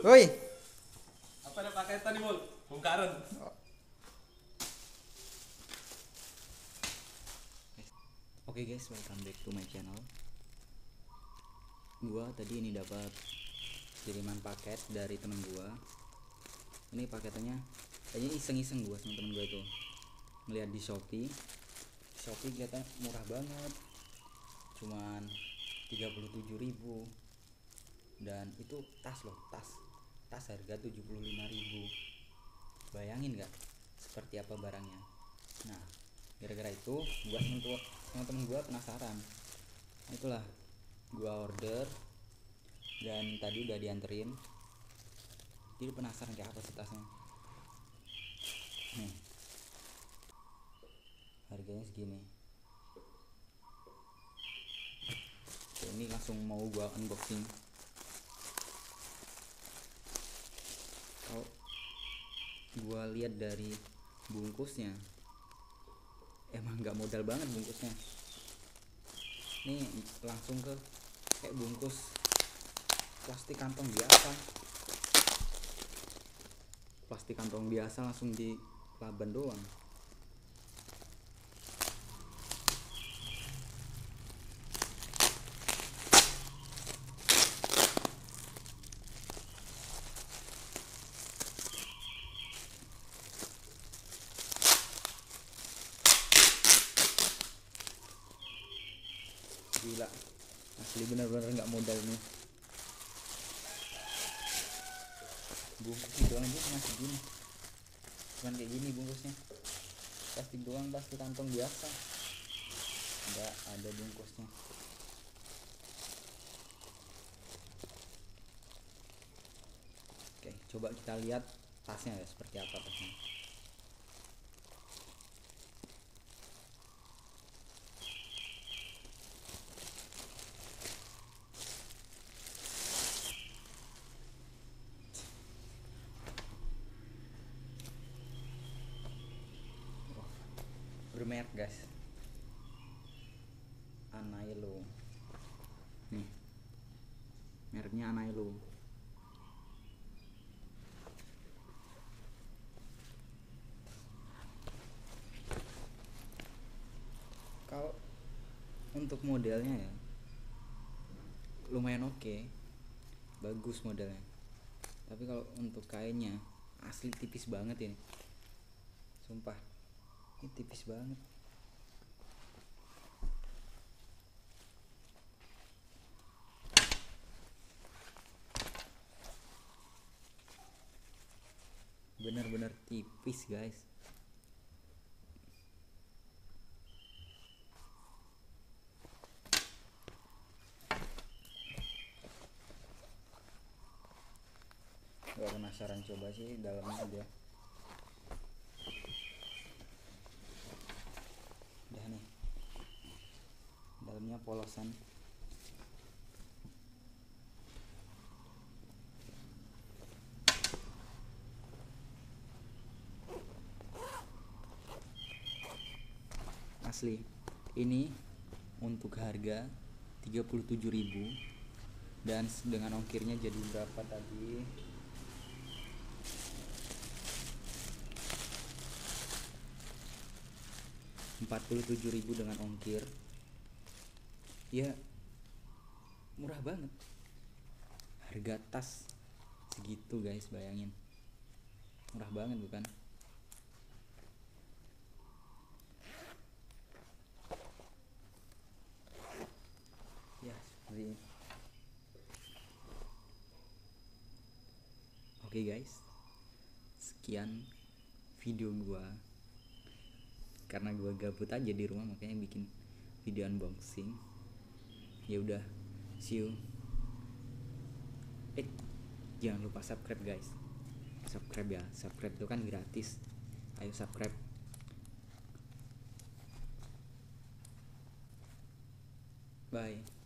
Woi. Apa ada paketan nih, Mul? Bongkaran. Oke guys, welcome back to my channel. Gua tadi ini dapat kiriman paket dari temen gua. Ini paketannya kayaknya iseng-iseng gua sama temen gua itu. Ngeliat di Shopee. Shopee kelihatan murah banget. Cuman 37.000. Dan itu tas loh, tas harga 75.000. Bayangin gak seperti apa barangnya. Nah, gara-gara itu gua sama temen gua penasaran. Nah, itulah gua order dan tadi udah dianterin. Jadi penasaran kayak apa sih tasnya. Nih, harganya segini. Oke, ini langsung mau gua unboxing. Kalau gua lihat dari bungkusnya, emang nggak modal banget bungkusnya. Nih langsung ke kayak bungkus plastik kantong biasa. Plastik kantong biasa langsung di laban doang. Gila, asli bener-bener nggak modal nih. Bungkus doang aja masih gini, cuman kayak gini bungkusnya, plastik doang, plastik kantong biasa, nggak ada bungkusnya. Oke, coba kita lihat tasnya ya, seperti apa tasnya. Bermerek guys, Anailo. Nih, mereknya Anailo. Kalau untuk modelnya ya lumayan oke, bagus modelnya. Tapi kalau untuk kainnya asli tipis banget ini, sumpah ini tipis banget. Bener-bener tipis guys. Gak penasaran, coba sih dalamnya aja. Udah nih, dalamnya polosan. Asli ini untuk harga 37.000 dan dengan ongkirnya jadi berapa tadi? 47.000 dengan ongkir. Ya murah banget. Harga tas segitu guys, bayangin. Murah banget bukan? Ya seperti ini. Oke guys, sekian video gua. Karena gua gabut aja di rumah, makanya bikin video unboxing. Ya udah, see you. Jangan lupa subscribe guys. Subscribe ya, subscribe itu kan gratis. Ayo subscribe. Bye.